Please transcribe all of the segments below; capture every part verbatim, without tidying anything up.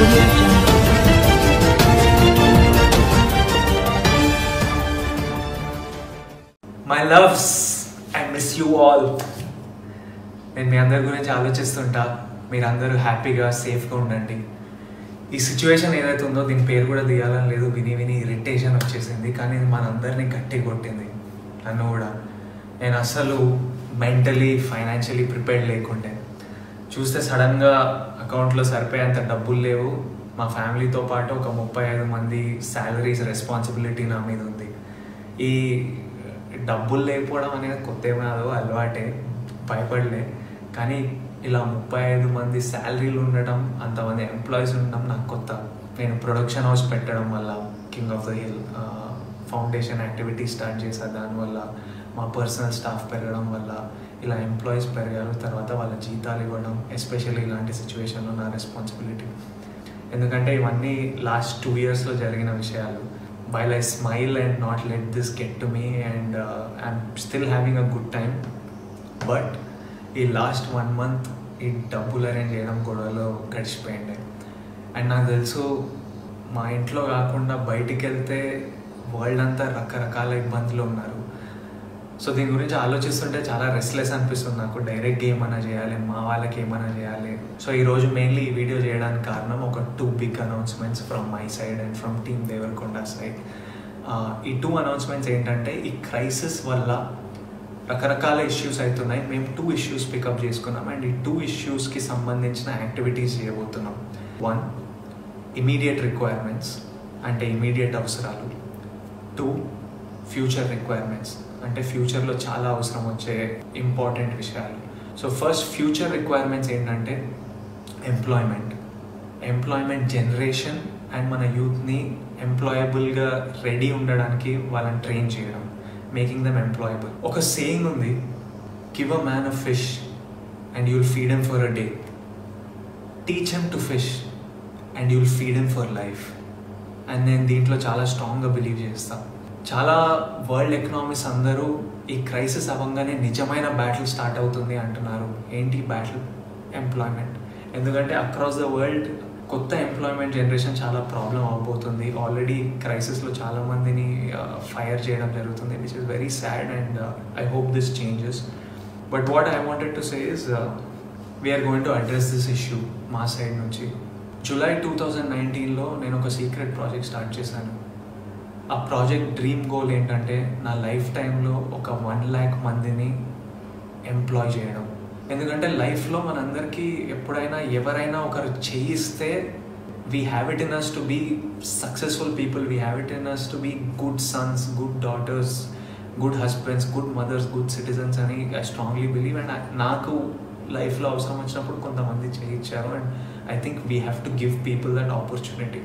Audio Jungle. My loves, I miss you all. నేను మీ అందరి గురించి ఆలోచిస్తుంటా. మీరందరూ హ్యాపీగా సేఫ్గా ఉండండి. ఈ సిచ్యువేషన్ ఏదైతే ఉందో దీని పేరు కూడా తీయాలని లేదు, విని విని ఇరిటేషన్ వచ్చేసింది. కానీ ఇది మనందరినీ గట్టి కొట్టింది, నన్ను కూడా. నేను అసలు మెంటలీ ఫైనాన్షియలీ ప్రిపేర్డ్ లేకుండే. చూస్తే సడన్గా అకౌంట్లో సరిపోయేంత డబ్బులు లేవు. మా ఫ్యామిలీతో పాటు ఒక ముప్పై ఐదు మంది శాలరీస్ రెస్పాన్సిబిలిటీ నా మీద ఉంది. ఈ డబ్బులు లేకపోవడం అనేది కొత్త ఏమో కాదు, అలవాటే, భయపడలే. కానీ ఇలా ముప్పై ఐదు మంది శాలరీలు ఉండడం, అంతమంది ఎంప్లాయీస్ ఉండడం నాకు కొత్త. నేను ప్రొడక్షన్ హౌస్ పెట్టడం వల్ల, king of the hill foundation activity start చేశా. దానివల్ల మా పర్సనల్ స్టాఫ్ పెరగడం వల్ల ఇలా ఎంప్లాయీస్ పెరిగారు. తర్వాత వాళ్ళ జీతాలు ఇవ్వడం, ఎస్పెషల్లీ ఇలాంటి సిచ్యువేషన్లో నా రెస్పాన్సిబిలిటీ. ఎందుకంటే ఇవన్నీ లాస్ట్ టూ ఇయర్స్లో జరిగిన విషయాలు. While I smile and not let this get to me, and uh, I'm still having a good time, but ఈ లాస్ట్ వన్ మంత్ ఈ డబ్బులు అరేంజ్ చేయడం గొడవలో గడిచిపోయింది. అండ్ నాకు తెలుసు మా ఇంట్లో కాకుండా బయటికి వెళ్తే వరల్డ్ అంతా రకరకాల ఇబ్బందులు ఉన్నారు. సో దీని గురించి ఆలోచిస్తుంటే చాలా రెస్ట్లెస్ అనిపిస్తుంది నాకు. డైరెక్ట్గా ఏమైనా చేయాలి, మా వాళ్ళకి ఏమైనా చేయాలి. సో ఈరోజు మెయిన్లీ ఈ వీడియో చేయడానికి కారణం ఒక two big announcements from my side and from team Devarakonda side. ఈ టూ అనౌన్స్మెంట్స్ ఏంటంటే, ఈ క్రైసిస్ వల్ల రకరకాల ఇష్యూస్ అవుతున్నాయి. మేము టూ ఇష్యూస్ పికప్ చేసుకున్నాం అండ్ ఈ టూ ఇష్యూస్కి సంబంధించిన యాక్టివిటీస్ చేయబోతున్నాం. వన్, ఇమీడియట్ రిక్వైర్మెంట్స్ అంటే ఇమీడియట్ అవసరాలు. టూ, ఫ్యూచర్ రిక్వైర్మెంట్స్ అంటే ఫ్యూచర్లో చాలా అవసరం వచ్చే ఇంపార్టెంట్ విషయాలు. సో ఫస్ట్ ఫ్యూచర్ రిక్వైర్మెంట్స్ ఏంటంటే ఎంప్లాయ్మెంట్ ఎంప్లాయ్మెంట్ జనరేషన్ అండ్ మన యూత్ని ఎంప్లాయబుల్గా రెడీ ఉండడానికి వాళ్ళని ట్రైన్ చేయడం, మేకింగ్ దెమ్ ఎంప్లాయబుల్. ఒక సేయింగ్ ఉంది, give a man a fish and you'll feed him for a day, teach him to fish and you'll feed him for life. And నేను దీంట్లో చాలా స్ట్రాంగ్గా బిలీవ్ చేస్తాను. చాలా వరల్డ్ ఎకనామిక్స్ అందరూ ఈ క్రైసిస్ అవ్వగానే నిజమైన బ్యాటిల్ స్టార్ట్ అవుతుంది అంటున్నారు. ఏంటి బ్యాటిల్? ఎంప్లాయ్మెంట్. ఎందుకంటే అక్రాస్ ద వరల్డ్ కొత్త ఎంప్లాయ్మెంట్ జనరేషన్ చాలా ప్రాబ్లం అవబోతుంది. ఆల్రెడీ క్రైసిస్లో చాలామందిని ఫైర్ చేయడం జరుగుతుంది, which is very sad and I hope this changes. But what I wanted to say is we're going to address this issue మా side నుంచి. July two thousand నైన్టీన్లో నేను ఒక సీక్రెట్ ప్రాజెక్ట్ స్టార్ట్ చేశాను. ఆ ప్రాజెక్ట్ డ్రీమ్ గోల్ ఏంటంటే, నా life టైంలో ఒక వన్ ల్యాక్ మందిని ఎంప్లాయ్ చేయడం. ఎందుకంటే లైఫ్లో మనందరికీ ఎప్పుడైనా ఎవరైనా ఒకరు చేయిస్తే we have it in us to be successful people, we have it in us to be good sons, good daughters, good husbands, good mothers, good citizens అని ఐ స్ట్రాంగ్లీ బిలీవ్. అండ్ నాకు లైఫ్లో అవసరం వచ్చినప్పుడు కొంతమంది చేయించారు. And I think we have to give people that opportunity.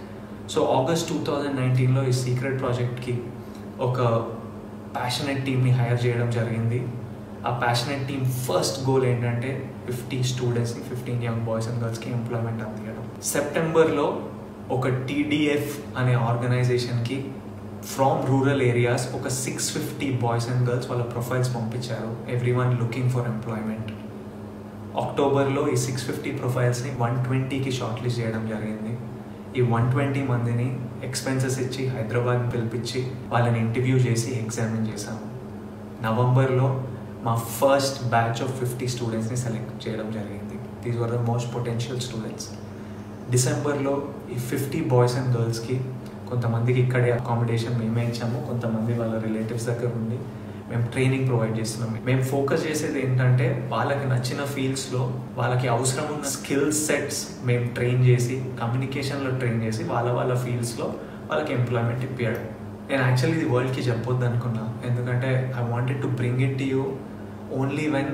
So August two thousand నైన్టీన్లో ఈ secret ప్రాజెక్ట్కి ఒక ప్యాషనెట్ టీమ్ని హైర్ చేయడం జరిగింది. ఆ ప్యాషనెట్ టీమ్ ఫస్ట్ గోల్ ఏంటంటే ఫిఫ్టీ స్టూడెంట్స్ని, ఫిఫ్టీన్ యంగ్ బాయ్స్ అండ్ గర్ల్స్కి ఎంప్లాయ్మెంట్ అందించడం. సెప్టెంబర్లో ఒక టీడీఎఫ్ అనే ఆర్గనైజేషన్కి ఫ్రమ్ రూరల్ ఏరియాస్ ఒక six fifty boys and girls వాళ్ళ ప్రొఫైల్స్ పంపించారు, every one looking for employment. అక్టోబర్లో ఈ సిక్స్ ఫిఫ్టీ ప్రొఫైల్స్ని వన్ ట్వంటీకి షార్ట్ లిస్ట్ చేయడం జరిగింది. ఈ వన్ ట్వంటీ మందిని ఎక్స్పెన్సెస్ ఇచ్చి హైదరాబాద్ పిలిపించి వాళ్ళని ఇంటర్వ్యూ చేసి ఎగ్జామిన్ చేశాము. నవంబర్లో మా ఫస్ట్ బ్యాచ్ ఆఫ్ ఫిఫ్టీ స్టూడెంట్స్ని సెలెక్ట్ చేయడం జరిగింది. These were the most potential students. డిసెంబర్లో ఈ ఫిఫ్టీ బాయ్స్ అండ్ గర్ల్స్కి కొంతమందికి ఇక్కడే అకామిడేషన్ మేమే ఇచ్చాము, కొంతమంది వాళ్ళ రిలేటివ్స్ దగ్గర ఉండి మేము ట్రైనింగ్ ప్రొవైడ్ చేస్తున్నాం. మేము ఫోకస్ చేసేది ఏంటంటే, వాళ్ళకి నచ్చిన ఫీల్డ్స్లో వాళ్ళకి అవసరం ఉన్న స్కిల్ సెట్స్ మేము ట్రైన్ చేసి, కమ్యూనికేషన్లో ట్రైన్ చేసి వాళ్ళ వాళ్ళ ఫీల్డ్స్లో వాళ్ళకి ఎంప్లాయ్మెంట్ ఇప్పించడం. నేను యాక్చువల్లీ ఇది వరల్డ్కి చెప్పొద్దు అనుకున్నా, ఎందుకంటే I wanted to bring it to you only when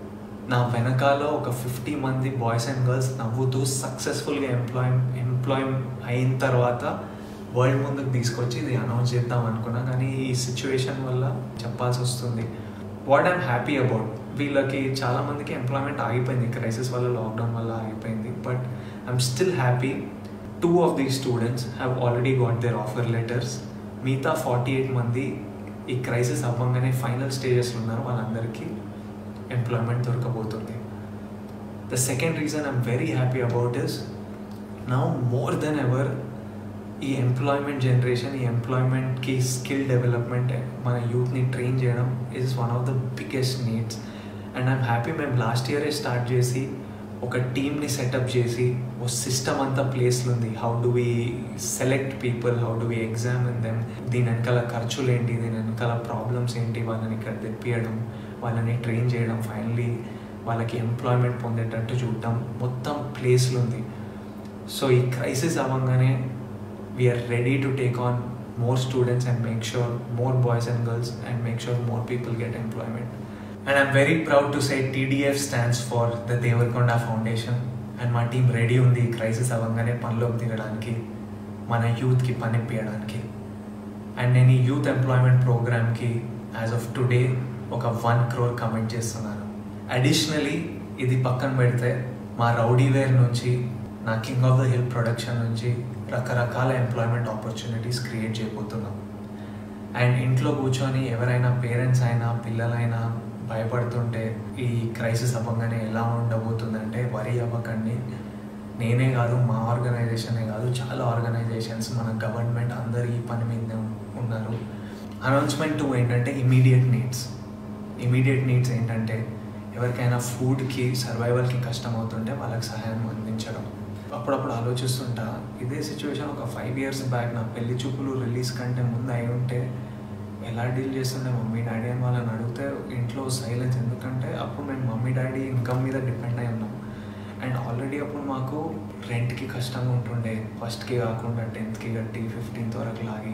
నా వెనకాల ఒక ఫిఫ్టీ మంది బాయ్స్ అండ్ గర్ల్స్ నవ్వుతూ సక్సెస్ఫుల్గా ఎంప్లాయ్ ఎంప్లాయ్ అయిన తర్వాత వరల్డ్ ముందుకు తీసుకొచ్చి ఇది అనౌన్స్ చేద్దాం అనుకున్నా. కానీ ఈ సిచ్యువేషన్ వల్ల చెప్పాల్సి వస్తుంది. వాట్ ఐమ్ హ్యాపీ అబౌట్, వీళ్ళకి చాలామందికి ఎంప్లాయ్మెంట్ ఆగిపోయింది, క్రైసిస్ వల్ల, లాక్డౌన్ వల్ల ఆగిపోయింది. But I'm still happy. Two of these students have already got their offer letters. మిగతా ఫార్టీ ఎయిట్ మంది ఈ క్రైసిస్ అవ్వగానే ఫైనల్ స్టేజెస్లో ఉన్నారు, వాళ్ళందరికీ ఎంప్లాయ్మెంట్ దొరకబోతుంది. The second reason I'm very happy about is now more than ever ఈ employment generation, ఈ ఎంప్లాయ్మెంట్కి స్కిల్ డెవలప్మెంట్, మన యూత్ని ట్రైన్ చేయడం is one of the biggest needs. And I'm happy మేము లాస్ట్ ఇయరే స్టార్ట్ చేసి ఒక టీమ్ని సెటప్ చేసి ఓ సిస్టమ్ అంతా ప్లేస్లో ఉంది. How do we select people, how do we examine them, దీని వెనకాల ఖర్చులు ఏంటి, దీని వెనకాల ప్రాబ్లమ్స్ ఏంటి, వాళ్ళని ఇక్కడ తెప్పియడం, వాళ్ళని ట్రైన్ చేయడం, ఫైనలీ వాళ్ళకి ఎంప్లాయ్మెంట్ పొందేటట్టు చూడటం, మొత్తం ప్లేస్లో ఉంది. సో ఈ క్రైసిస్ అవ్వగానే we're ready to take on more students and make sure more boys and girls and make sure more people get employment. And I'm very proud to say T D F stands for the Devarakonda Foundation. And మా team ready ఉంది ఈ crisis అవ్వగానే పనిలోకి దిగడానికి, మన యూత్కి పని ఇప్పించడానికి. And నేను ఈ యూత్ ఎంప్లాయ్మెంట్ ప్రోగ్రామ్కి యాజ్ ఆఫ్ టుడే ఒక వన్ క్రోర్ కమిట్ చేస్తున్నాను. అడిషనలీ ఇది పక్కన పెడితే మా రౌడీవేర్ నుంచి, నా king of the hill production నుంచి రకరకాల ఎంప్లాయ్మెంట్ ఆపర్చునిటీస్ క్రియేట్ చేయబోతున్నాం. అండ్ ఇంట్లో కూర్చొని ఎవరైనా పేరెంట్స్ అయినా పిల్లలైనా భయపడుతుంటే ఈ క్రైసిస్ అవ్వగానే ఎలా ఉండబోతుందంటే వరీ అవ్వకండి. నేనే కాదు, మా ఆర్గనైజేషనే కాదు, చాలా ఆర్గనైజేషన్స్, మన గవర్నమెంట్ అందరు ఈ పని మీద ఉన్నారు. అనౌన్స్మెంట్ టూ ఏంటంటే ఇమీడియట్ నీడ్స్. ఇమీడియట్ నీడ్స్ ఏంటంటే ఎవరికైనా ఫుడ్కి, సర్వైవల్కి కష్టం అవుతుంటే వాళ్ళకి సహాయం అందించడం. అప్పుడప్పుడు ఆలోచిస్తుంటా, ఇదే సిచ్యువేషన్ ఒక ఫైవ్ ఇయర్స్ బ్యాక్ నా పెళ్లి చూపులు రిలీజ్ కంటే ముందు అయి ఉంటే ఎలా డీల్ చేస్తుండే మమ్మీ డాడీ అని వాళ్ళని అడిగితే ఇంట్లో సైలెన్స్. ఎందుకంటే అప్పుడు మేము మమ్మీ డాడీ ఇన్కమ్ మీద డిపెండ్ అయి ఉన్నాం. అండ్ ఆల్రెడీ అప్పుడు మాకు రెంట్కి కష్టంగా ఉంటుండే, ఫస్ట్కి కాకుండా టెన్త్కి కట్టి ఫిఫ్టీన్త్ వరకు లాగి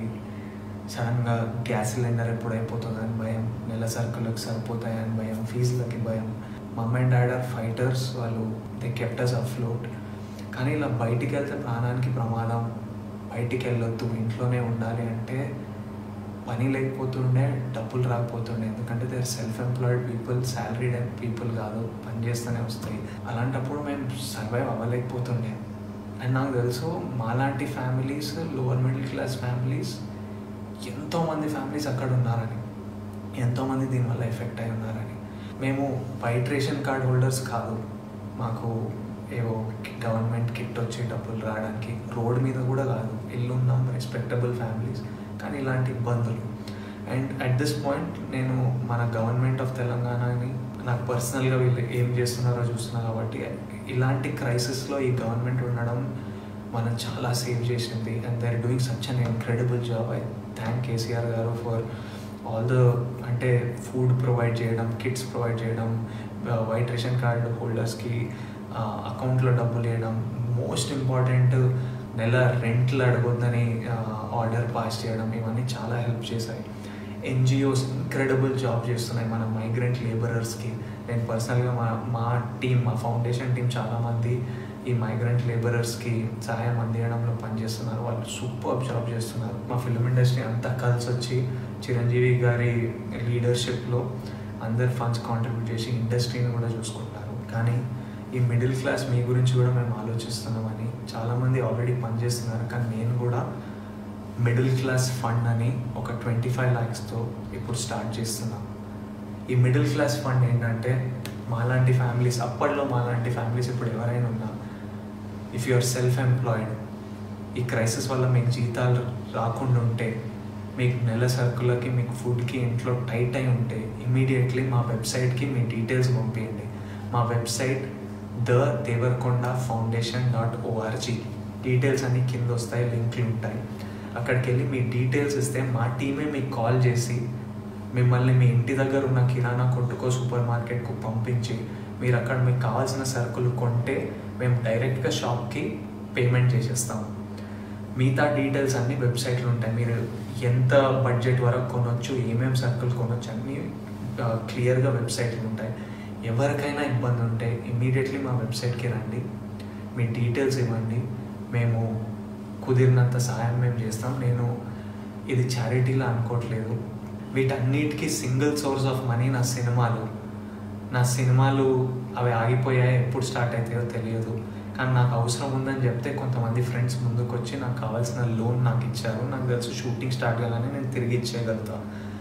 సడన్గా గ్యాస్ సిలిండర్ ఎప్పుడు అయిపోతుందని భయం, నెల సరుకులకు సరిపోతాయని భయం, ఫీజులకి భయం. Mummy and dad are fighters, వాళ్ళు దే కెప్ట్ అస్ అఫ్లోట్. కానీ ఇలా బయటికి వెళ్తే ప్రాణానికి ప్రమాదం, బయటికి వెళ్ళొద్దు, ఇంట్లోనే ఉండాలి అంటే పని లేకపోతుండే, డబ్బులు రాకపోతుండే. ఎందుకంటే they are self employed people, salaried people కాదు, పని చేస్తూనే వస్తాయి. అలాంటప్పుడు మేము సర్వైవ్ అవ్వలేకపోతుండే. అండ్ నాకు తెలుసు మాలాంటి families, lower middle class families, ఎంతోమంది ఫ్యామిలీస్ అక్కడ ఉన్నారని, ఎంతోమంది దీనివల్ల ఎఫెక్ట్ అయి ఉన్నారని. మేము వైట్ రేషన్ కార్డ్ హోల్డర్స్ కాదు, మాకు ఏవో గవర్నమెంట్ కిట్ వచ్చి డబ్బులు రావడానికి, రోడ్ మీద కూడా కాదు, ఇల్లు ఉన్నాం, రెస్పెక్టబుల్ ఫ్యామిలీస్, కానీ ఇలాంటి ఇబ్బందులు. అండ్ అట్ దిస్ పాయింట్ నేను మన గవర్నమెంట్ ఆఫ్ తెలంగాణని, నాకు పర్సనల్గా వీళ్ళు ఏం చేస్తున్నారో చూస్తున్నా కాబట్టి ఇలాంటి క్రైసిస్లో ఈ గవర్నమెంట్ ఉండడం మనం చాలా సేవ్ చేసింది. And they are doing such an incredible job. I thank KCR garu for all the, అంటే ఫుడ్ ప్రొవైడ్ చేయడం, కిట్స్ ప్రొవైడ్ చేయడం, వైట్ రేషన్ కార్డు హోల్డర్స్కి అకౌంట్లో డబ్బులు వేయడం, మోస్ట్ ఇంపార్టెంట్ నెల రెంట్లు అడగొద్దని ఆర్డర్ పాస్ చేయడం, ఇవన్నీ చాలా హెల్ప్ చేశాయి. ఎన్జిఓస్ ఇంక్రెడిబుల్ జాబ్ చేస్తున్నాయి మన మైగ్రెంట్ లేబరర్స్కి. నేను పర్సనల్గా మా మా టీం, మా ఫౌండేషన్ టీం చాలామంది ఈ మైగ్రెంట్ లేబరర్స్కి సహాయం అందించడంలో పనిచేస్తున్నారు. వాళ్ళు సూపర్ జాబ్ చేస్తున్నారు. మా ఫిల్మ్ ఇండస్ట్రీ అంతా కలిసి వచ్చి చిరంజీవి గారి లీడర్షిప్లో అందరు ఫండ్స్ కాంట్రిబ్యూట్ చేసి ఇండస్ట్రీని కూడా చూసుకుంటారు. కానీ ఈ మిడిల్ క్లాస్ మీ గురించి కూడా మేము ఆలోచిస్తున్నామని చాలామంది ఆల్రెడీ పనిచేస్తున్నారు. కానీ నేను కూడా మిడిల్ క్లాస్ ఫండ్ అని ఒక ట్వంటీ ఫైవ్ ల్యాక్స్తో ఇప్పుడు స్టార్ట్ చేస్తున్నాం. ఈ మిడిల్ క్లాస్ ఫండ్ ఏంటంటే మాలాంటి ఫ్యామిలీస్, అప్పట్లో మాలాంటి ఫ్యామిలీస్ ఇప్పుడు ఎవరైనా ఉన్నా, if you are self employed, ఈ క్రైసిస్ వల్ల మీకు జీతాలు రాకుండా ఉంటే, మీకు నెల సరుకులకి, మీకు ఫుడ్కి ఇంట్లో టైట్ అయి ఉంటే, ఇమీడియట్లీ మా వెబ్సైట్కి మీ డీటెయిల్స్ పంపించండి. మా website the Devarakonda foundation dot O R G. Details అన్నీ కింద వస్తాయి, లింక్లు ఉంటాయి. అక్కడికి వెళ్ళి మీ డీటెయిల్స్ ఇస్తే మా టీమే మీకు కాల్ చేసి మిమ్మల్ని మీ ఇంటి దగ్గర ఉన్న కిరాణా కొట్టుకో, సూపర్ మార్కెట్కు పంపించి మీరు అక్కడ మీకు కావాల్సిన సరుకులు కొంటే మేము డైరెక్ట్గా షాప్కి పేమెంట్ చేసేస్తాము. మిగతా డీటెయిల్స్ అన్నీ వెబ్సైట్లో ఉంటాయి. మీరు ఎంత బడ్జెట్ వరకు కొనవచ్చు, ఏమేమి సరుకులు కొనవచ్చు అన్నీ క్లియర్గా వెబ్సైట్లో ఉంటాయి. ఎవరికైనా ఇబ్బంది ఉంటే ఇమీడియట్లీ మా వెబ్సైట్కి రండి, మీ డీటెయిల్స్ ఇవ్వండి, మేము కుదిరినంత సహాయం మేము చేస్తాం. నేను ఇది చారిటీలా అనుకోవట్లేదు. వీటన్నిటికీ సింగిల్ సోర్స్ ఆఫ్ మనీ నా సినిమాలు. నా సినిమాలు అవి ఆగిపోయాయి, ఎప్పుడు స్టార్ట్ అవుతాయో తెలియదు. కానీ నాకు అవసరం ఉందని చెప్తే కొంతమంది ఫ్రెండ్స్ ముందుకు వచ్చి నాకు కావాల్సిన లోన్ నాకు ఇచ్చారు. నాకు తెలుసు షూటింగ్ స్టార్ట్ కాగానే నేను తిరిగి ఇచ్చేయగలుగుతా.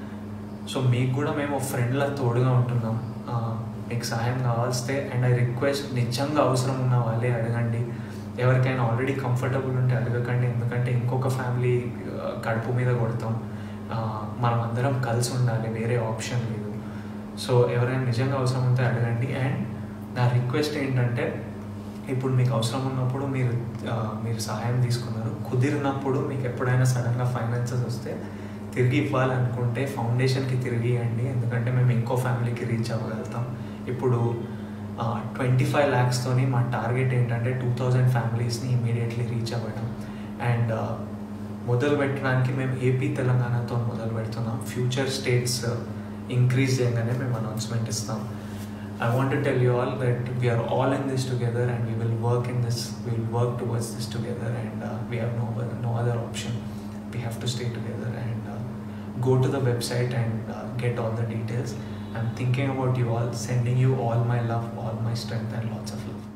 సో మీకు కూడా మేము ఫ్రెండ్లా తోడుగా ఉంటున్నాం. మీకు సహాయం కావాల్స్తే, అండ్ ఐ రిక్వెస్ట్, నిజంగా అవసరం ఉన్న వాళ్ళే అడగండి. ఎవరికైనా ఆల్రెడీ కంఫర్టబుల్ ఉంటే అడగకండి, ఎందుకంటే ఇంకొక ఫ్యామిలీ కడుపు మీద కొడతాం. మనం అందరం కలిసి ఉండాలి, వేరే ఆప్షన్ లేదు. సో ఎవరైనా నిజంగా అవసరం ఉంటే అడగండి. అండ్ నా రిక్వెస్ట్ ఏంటంటే, ఇప్పుడు మీకు అవసరం ఉన్నప్పుడు మీరు మీరు సహాయం తీసుకున్నారు, కుదిరినప్పుడు మీకు ఎప్పుడైనా సడన్గా ఫైనాన్సెస్ వస్తే తిరిగి ఇవ్వాలనుకుంటే ఫౌండేషన్కి తిరిగి ఇవ్వండి, ఎందుకంటే మేము ఇంకో ఫ్యామిలీకి రీచ్ అవ్వగలుగుతాం. ఇప్పుడు ట్వంటీ ఫైవ్ ల్యాక్స్తోని మా టార్గెట్ ఏంటంటే టూ థౌజండ్ ఫ్యామిలీస్ని ఇమీడియట్లీ రీచ్ అవ్వడం. అండ్ మొదలు పెట్టడానికి మేము ఏపీ తెలంగాణతో మొదలు పెడుతున్నాం. ఫ్యూచర్ స్టేట్స్ ఇంక్రీజ్ చేయగానే మేము అనౌన్స్మెంట్ ఇస్తాం. I want to tell you all that we are all in this together, and we will work in this, we will work towards this together, and uh, we have no, no other option. We have to stay together and uh, go to the website and uh, get all the details. I'm thinking about you all, sending you all my love, all my strength, and lots of love.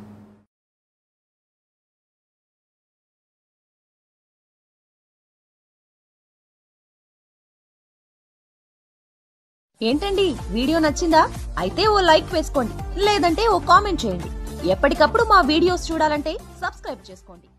ఏంటండి video నచ్చిందా? అయితే ఓ like వేసుకోండి, లేదంటే ఓ comment చేయండి. ఎప్పటికప్పుడు మా videos చూడాలంటే subscribe చేసుకోండి.